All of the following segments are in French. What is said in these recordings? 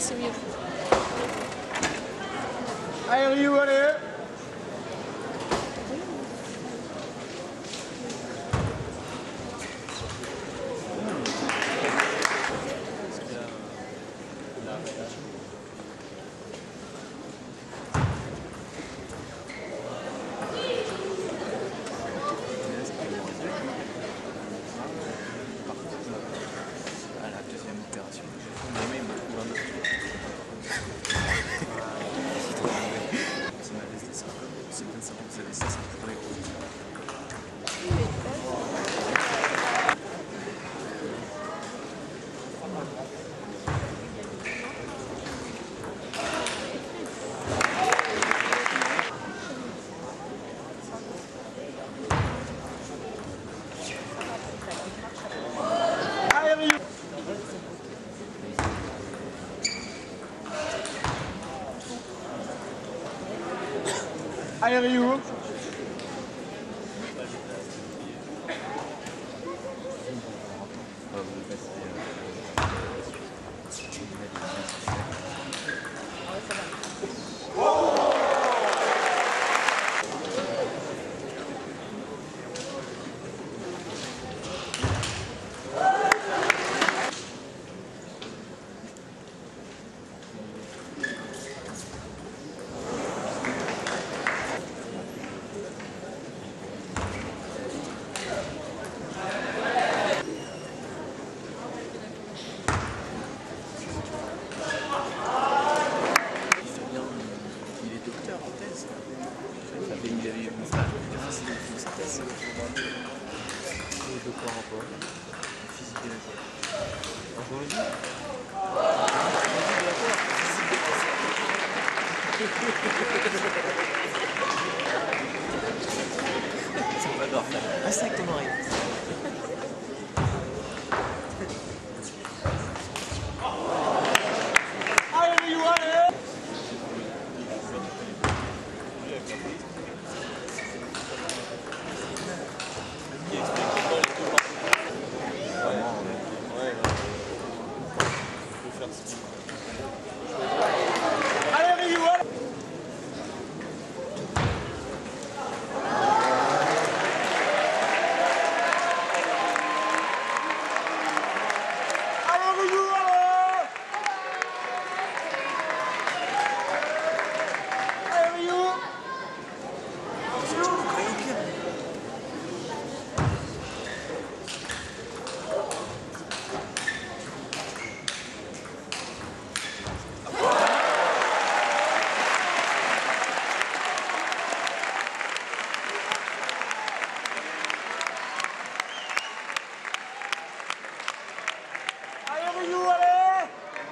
c'est mieux. Allez, Ryu, allez. À la deuxième opération, jamais il me trouve un autre truc. C'est ma laissé ça. C'est bien ça, vous avez ça, c'est pour les gros. Allez, Ryu. Il avait eu mon frère, c'est une synthèse. De quoi rapport? Physique de la Terre. En géologie? Physique de la Terre. C'est pas grave. Reste avec ton oreille. Allez, Ryu, allez. Allez, Ryu, allez. Allez, Ryu, allez. Allez, Ryu. Allez, Ryu, allez.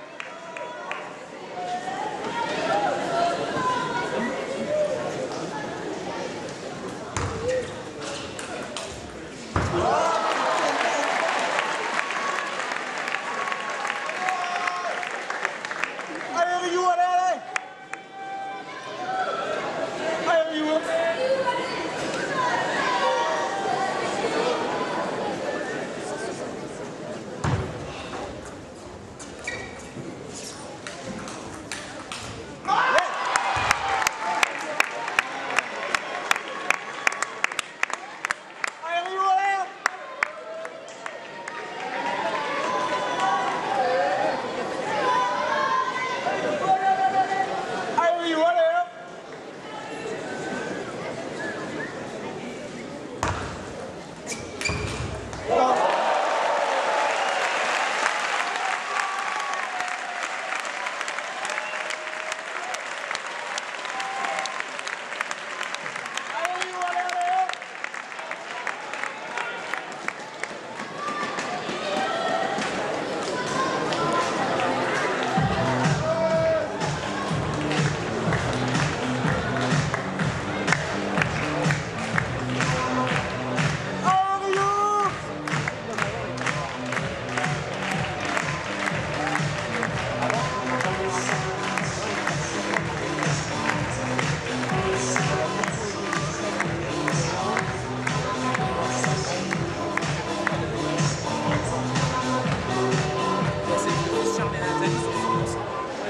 Allez, Ryu, allez, allez. Allez, Ryu. Allez, Ryu, allez. Allez, Ryu, allez. Allez, Ryu, allez, allez. Allez, Ryu. C'est Charles et Nathalie sur son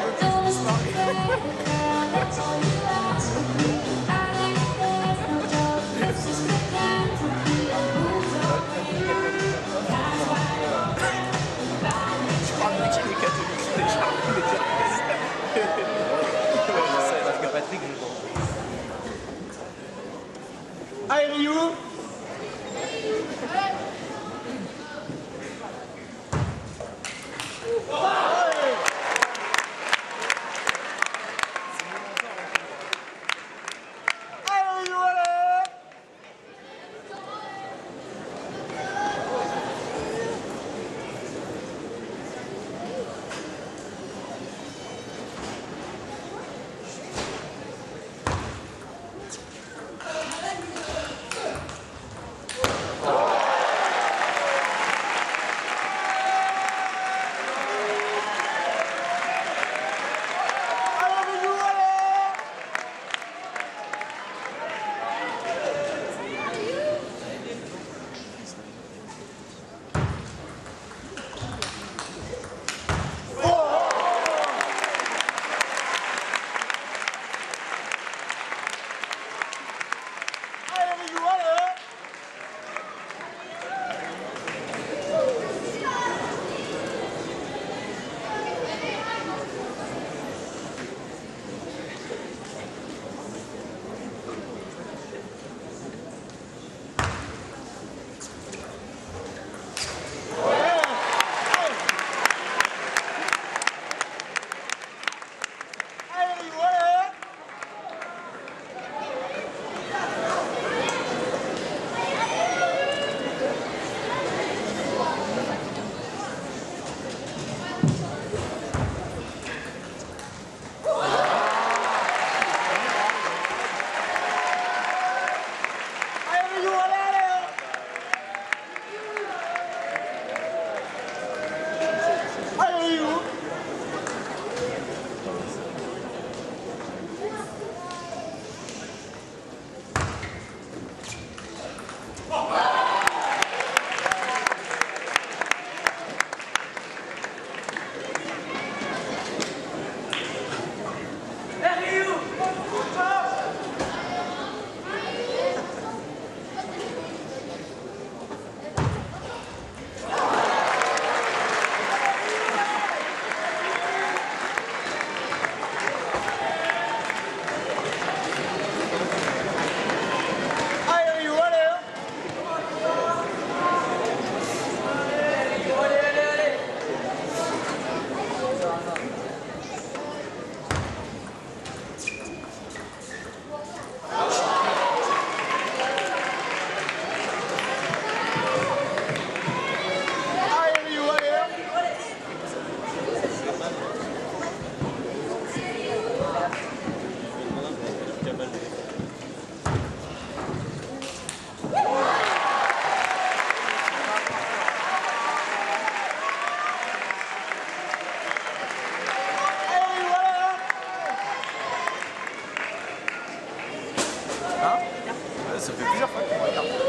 Ça fait plusieurs fois qu'on regarde.